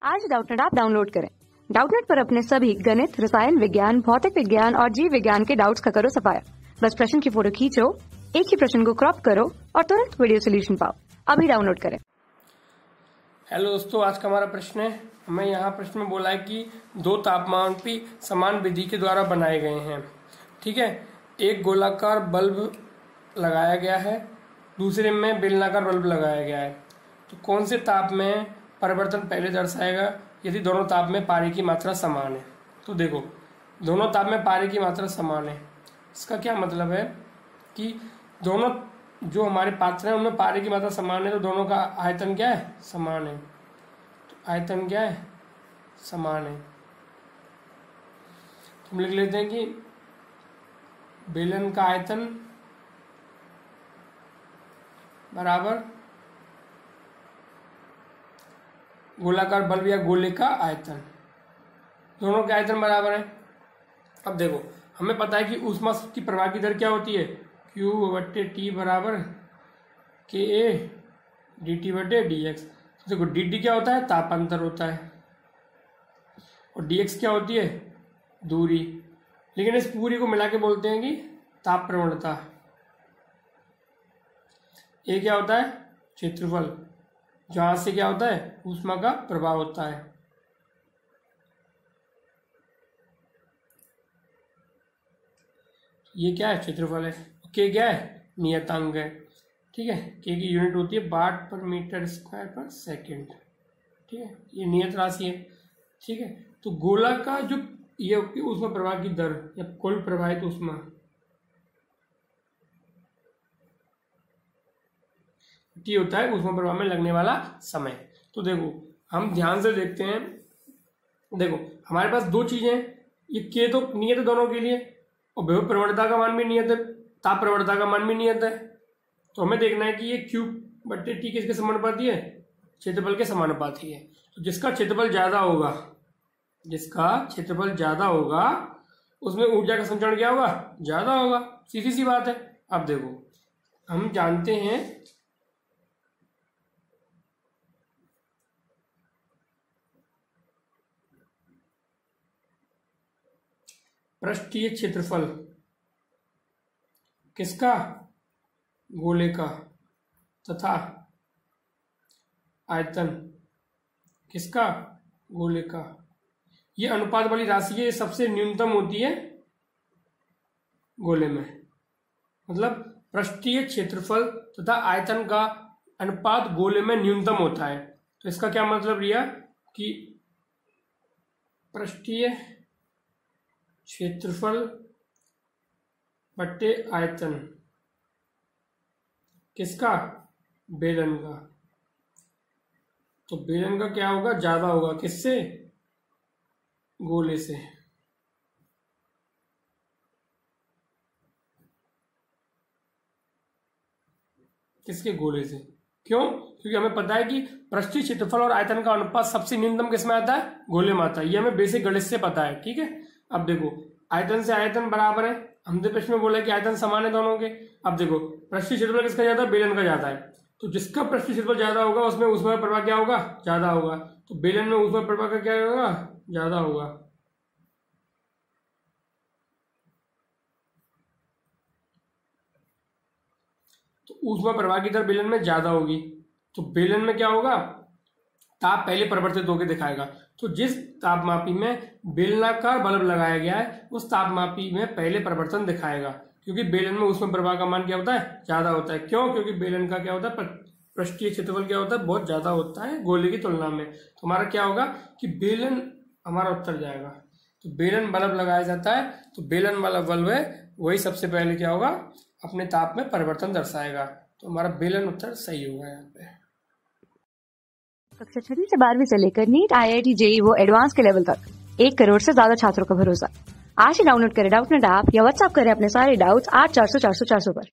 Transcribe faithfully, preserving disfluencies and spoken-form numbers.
आज Doubtnut app download करें। डाउटनेट पर अपने सभी गणित, रसायन विज्ञान, भौतिक विज्ञान और जीव विज्ञान के डाउट्स का करो सफाया। बस प्रश्न की फोटो खींचो, एक ही प्रश्न को क्रॉप करो और तुरंत वीडियो सोल्यूशन पाओ। अभी डाउनलोड करें। हेलो दोस्तों, आज का हमारा प्रश्न है, हमें यहाँ प्रश्न में बोला है कि दो तापमान भी समान विधि के द्वारा बनाए गए हैं। ठीक है, एक गोलाकार बल्ब लगाया गया है, दूसरे में बेलनाकार बल्ब लगाया गया है। तो कौन से ताप में परिवर्तन पहले दर्शाएगा यदि दोनों ताप में पारे की मात्रा समान है? तो देखो, दोनों ताप में पारे की मात्रा समान है, इसका क्या मतलब है कि दोनों जो हमारे पात्र हैं उनमें पारे की मात्रा समान है, तो दोनों का आयतन क्या है? समान है। तो आयतन क्या है? समान है। हम लिख लेते हैं कि बेलन का आयतन बराबर गोलाकार बल्ब या गोले का आयतन, दोनों के आयतन बराबर है। अब देखो, हमें पता है कि ऊष्मा की प्रवाह की दर क्या होती है? Q बट्टे टी बराबर के ए डी टी बटे डी एक्स। देखो, डी टी क्या होता है? तापांतर होता है, और डी एक्स क्या होती है? दूरी। लेकिन इस पूरी को मिला के बोलते हैं कि ताप प्रवणता। ये क्या होता है? क्षेत्रफल, जहां से क्या होता है? ऊष्मा का प्रवाह होता है। ये क्या है? क्षेत्रफल है। के क्या है? नियतांक है। ठीक है, के की यूनिट होती है वाट पर मीटर स्क्वायर पर सेकंड। ठीक है, ये नियत राशि है। ठीक है, तो गोला का जो ये ऊष्मा प्रवाह की दर या कुल प्रवाहित ऊष्मा, टी होता है ऊष्मा प्रवाह में लगने वाला समय। तो देखो, हम ध्यान से देखते हैं। देखो, हमारे पास दो चीजें हैं, ये के तो नियत है दोनों के लिए, और विभव प्रवणता का मान भी नियत है, ताप प्रवणता का मान भी नियत है। तो हमें देखना है कि ये क्यू बट्टे टी किसके समानुपाती है? क्षेत्रफल के समानुपाती है। तो जिसका क्षेत्रफल ज्यादा होगा, जिसका क्षेत्रफल ज्यादा होगा उसमें ऊर्जा का संचरण क्या होगा? ज्यादा होगा। सीधी सी बात है। अब देखो, हम जानते हैं पृष्ठीय क्षेत्रफल किसका? गोले का, तथा आयतन किसका? गोले का। ये अनुपात वाली राशि है, ये सबसे न्यूनतम होती है गोले में। मतलब पृष्ठीय क्षेत्रफल तथा आयतन का अनुपात गोले में न्यूनतम होता है। तो इसका क्या मतलब लिया कि पृष्ठीय क्षेत्रफल बट्टे आयतन किसका? बेलन का। तो बेलन का क्या होगा? ज्यादा होगा। किससे? गोले से। किसके? गोले से। क्यों? क्योंकि हमें पता है कि पृष्ठीय क्षेत्रफल और आयतन का अनुपात सबसे न्यूनतम किसमें आता है? गोले में आता है। ये हमें बेसिक गणित से पता है। ठीक है, अब देखो, आयतन से आयतन बराबर है। हमने प्रश्न में बोला कि आयतन समान है दोनों के। अब देखो, पृष्ठीय क्षेत्रफल किसका ज्यादा? बेलन का ज्यादा है। तो जिसका पृष्ठीय क्षेत्रफल ज्यादा होगा उसमें ऊष्मा प्रवाह क्या होगा? ज्यादा होगा। तो बेलन में ऊष्मा प्रवाह का क्या होगा? ज्यादा होगा। तो ऊष्मा प्रवाह की दर बेलन में ज्यादा होगी, तो बेलन में क्या होगा? ताप पहले परिवर्तित होकर दिखाएगा। तो जिस तापमापी में बेलनाकार बल्ब लगाया गया है उस तापमापी में पहले परिवर्तन दिखाएगा, क्योंकि बेलन में ऊष्मा प्रवाह का मान क्या होता है? ज्यादा होता है। क्यों? क्योंकि बेलन का क्या होता है? पृष्ठीय क्षेत्रफल क्या होता है? बहुत ज्यादा होता है गोले की तुलना में। तो हमारा क्या होगा कि बेलन हमारा उत्तर जाएगा। तो बेलन बल्ब लगाया जाता है, तो बेलन वाला बल्ब है वही सबसे पहले क्या होगा? अपने ताप में परिवर्तन दर्शाएगा। तो हमारा बेलन उत्तर सही होगा यहाँ पे। कक्षा छठी से बारहवीं से लेकर NEET, I I T, JEE वो एडवांस के लेवल तक एक करोड़ से ज्यादा छात्रों का भरोसा। आज ही डाउनलोड करें डाउटनेट ऐप या व्हाट्सएप करें अपने सारे डाउट्स आठ चार सौ चार सौ चार सौ पर।